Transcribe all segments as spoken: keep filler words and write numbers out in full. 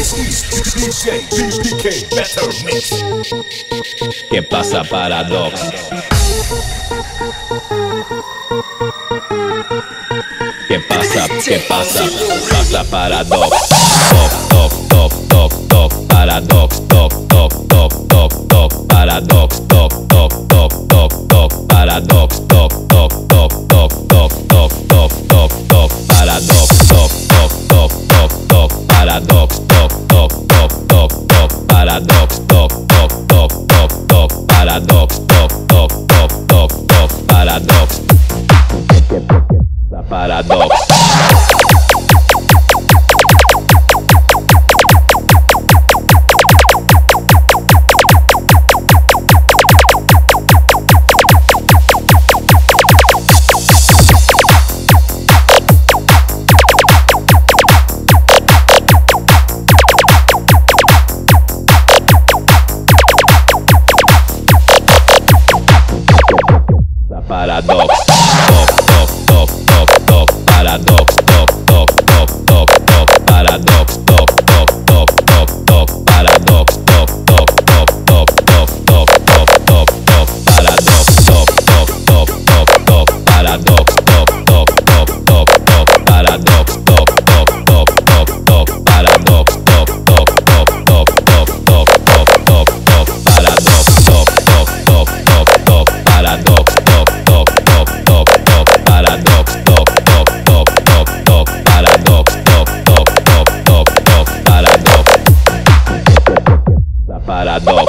This is D J B B K Better Mix. ¿Qué pasa, Paradox? ¿Qué pasa? ¿Qué pasa? Pasa, Paradox. Top, top, top, top, top, Paradox. Top, top, top, top, top, Paradox. Top, top, top, top, top, Paradox. Top, top, top, top, top, top, top, top, top, Paradox. Top, top, top, top, top, Paradox. Top, top, top, top, top, Paradox. Top, top, top, top, top, Paradox. Top, top, top, top, top, Paradox. Paradox. Paradox. Top, top, top, top, top, Paradox. Top, top, top, top, top, Paradox. Top, top, top, top, top, Paradox. Top, top, top, top, top, top, top, top, top, Paradox. Top, top, top, top, top, Paradox. Top, top, top, top, top, Paradox. Top, top, top, top, top, Paradox. Top, top, top, top, top, top, top, top, top, Paradox. Top, top, top, top, top, Paradox. Top, top, top, top, top, Paradox. Top, top, top, top, top, Paradox. Top, top, top, top, top, Paradox. La Paradox.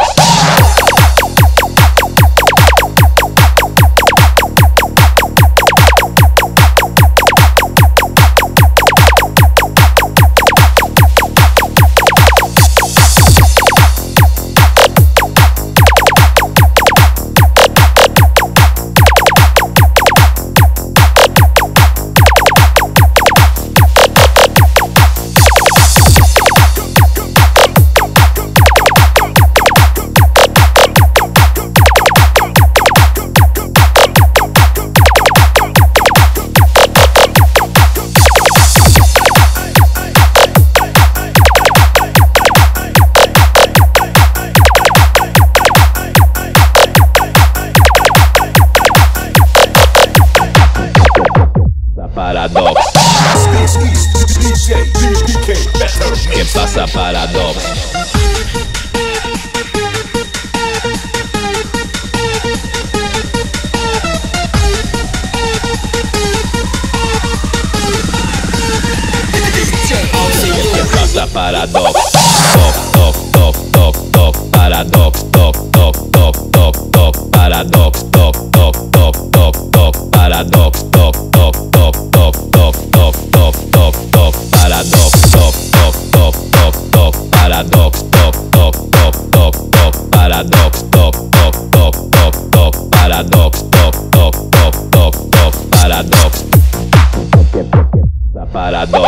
Paradox. This is D J B B K Better Mix. ¿Qué pasa, Paradox? ¿Qué pasa, Paradox? Top, top, top, top, top, Paradox. Top, top, top, top, top, Paradox. Top, top, top, top, top, Paradox. Top, top, top, top, top, top, top, top, top, Paradox. Top, top, top, top, top, Paradox. Top, top, top, top, top, Paradox. Top, top, top, top, top, Paradox. Top, top, top, top, top, Paradox. La Paradox.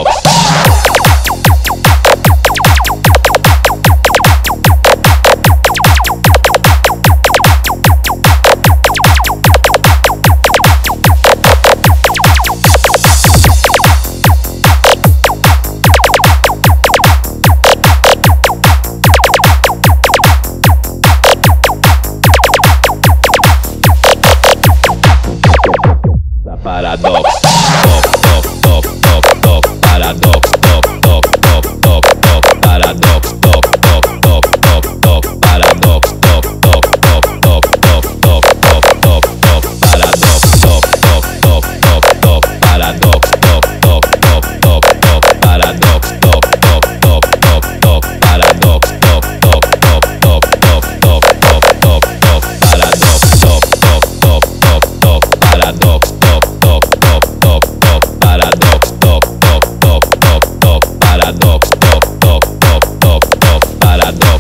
Paradox. Top, top, top, top, top, Paradox. Top, top, top, top, top, Paradox. Top, top, top, top, top, Paradox. Top, top, top, top, top, top, top, top, top, Paradox. Top, top, top, top, top, Paradox. Top, top, top, top, top, Paradox. Top, top, top, top, top, Paradox. Top, top, top, top, top, top, top, top, top, Paradox. Top, top, top, top, top, Paradox. Top, top, top, top, top, Paradox. Top, top, top, top, top, Paradox. Top, top, top, top, top, Paradox.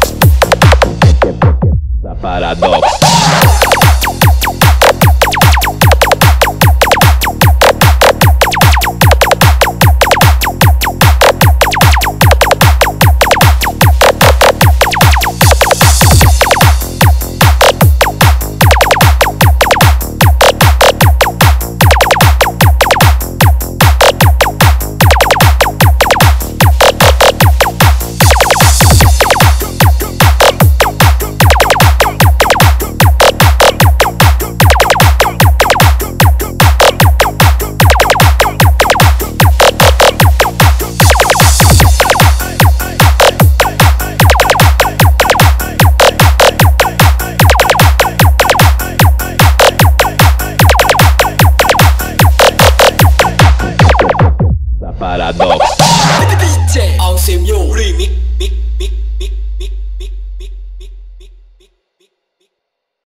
La Paradox. paradoxo. D J Alcemio Remix, mix, mix.